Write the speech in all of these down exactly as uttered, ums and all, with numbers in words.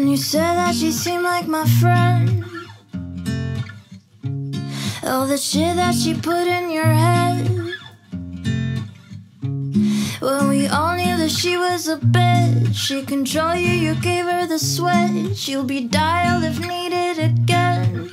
And you said that she seemed like my friend. All the shit that she put in your head, when we all knew that she was a bitch. She control you, you gave her the switch. You'll be dialed if needed again.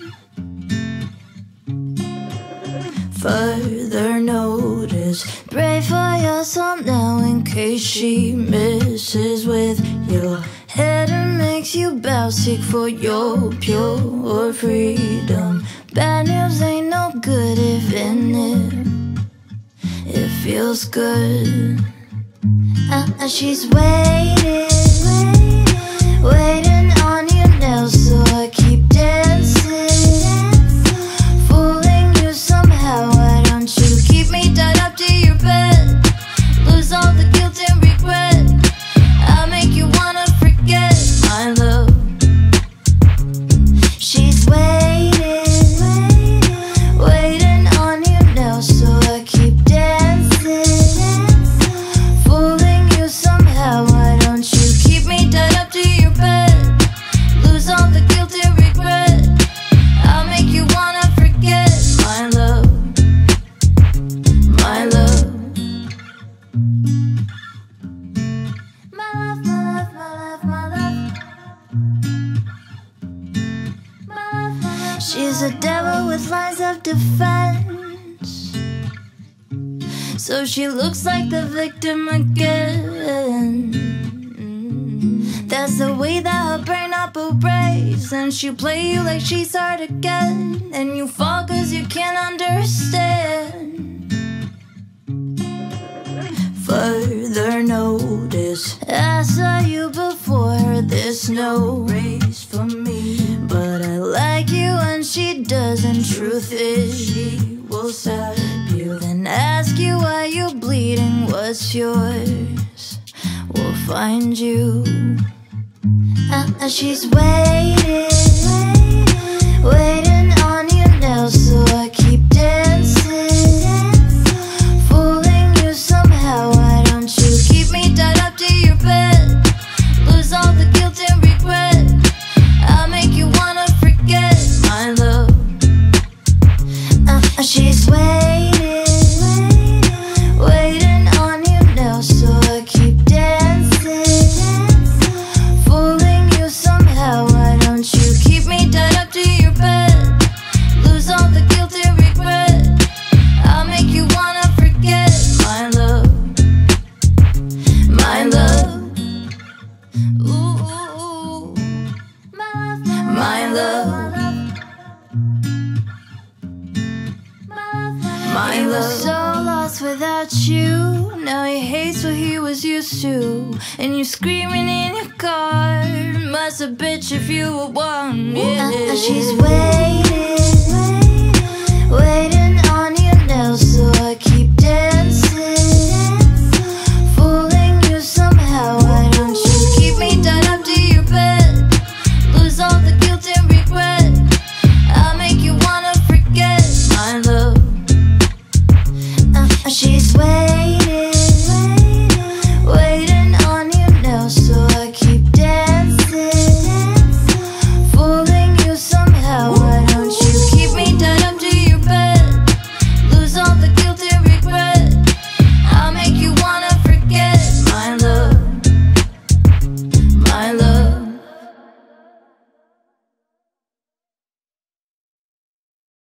Further notice, pray for your son now in case she misses with your head and makes you bow. Seek for your pure freedom. Bad news ain't no good if in it it feels good. Uh, she's waiting, waiting on you now, so I keep dancing, fooling you somehow. Why don't you keep me tied up to your bed? Lose all the guilt and regret. I'll make you wanna forget my love. She's waiting, waiting on you now, so I keep dancing, fooling you somehow. Why don't you keep me tied up to your bed? Lose all the guilt and regret. I'll make you wanna forget my love, my love. My love, my love, my love, my love. My love, my love. She's a devil with lines of defense, so she looks like the victim again. That's the way that her brain operates, and she'll play you like she's hard again, and you fall cause you can't understand. Further notice, I saw you before, there's no race for me, but I like you and she doesn't. Truth is she will stab you, then ask you why you're bleeding. What's yours will find you. Uh, she's waiting, waiting on you now, so I keep dancing, fooling you somehow. Why don't you keep me tied up to your bed? Lose all the guilt and regret. I'll make you wanna forget my love. Uh, she's waiting, waiting on you now, so I keep dancing, fooling you somehow. Why don't you keep me tied up to your bed? Lose all the guilt and regret. I'll make you wanna forget my love, my love. Ooh, ooh, ooh. My love, my love, my love. So lost without you, now he hates what he was used to, and you screaming in your car, must a bitch if you were one. Yeah. Uh, she's waiting,